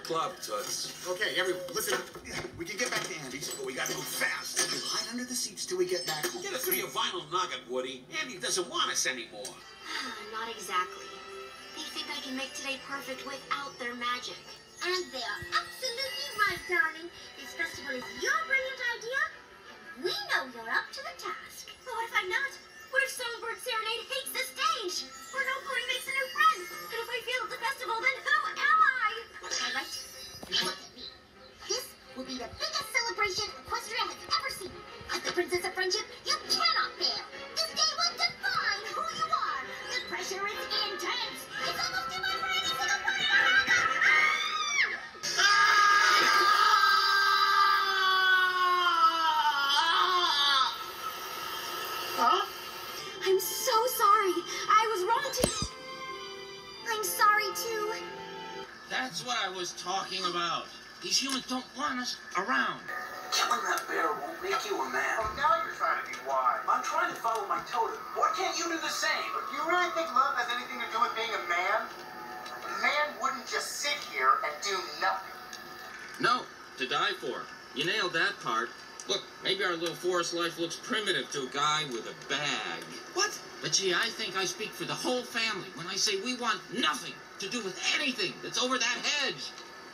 club, Toots. Okay, everyone, listen. We can get back to Andy's, but we gotta move fast. Hide under the seats till we get back home. Get it through your vinyl nugget, Woody. Andy doesn't want us anymore. Not exactly. They think I can make today perfect without their magic. And they are absolutely right, darling. This festival is your brilliant idea, and we know you're up to the task. But what if I'm not? What if Songbird Serenade hates the stage? Or No Pony makes a new friend? And if I fail at the festival, then who am I? All right, look at me. This will be the biggest celebration Equestria has ever seen. As the Princess of Friendship, you cannot fail. This day will define who you are. The pressure is intense. It's almost too much for any single one. Huh? I'm so sorry. I was wrong to... I'm sorry, too. That's what I was talking about. These humans don't want us around. Killing that bear won't make you a man. Oh, now you're trying to be wise. I'm trying to follow my totem. Why can't you do the same? Do you really think love has anything to do with being a man? A man wouldn't just sit here and do nothing. No, to die for. You nailed that part. Look, maybe our little forest life looks primitive to a guy with a bag. What? But gee, I think I speak for the whole family when I say we want nothing to do with anything that's over that hedge.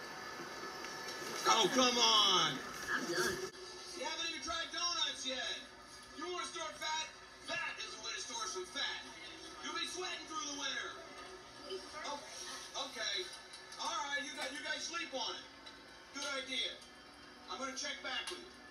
Oh, come on. I'm done. You haven't even tried donuts yet. You want to store fat? That is the way to store some fat. You'll be sweating through the winter. Oh, okay. All right, you guys sleep on it. Good idea. I'm going to check back with you.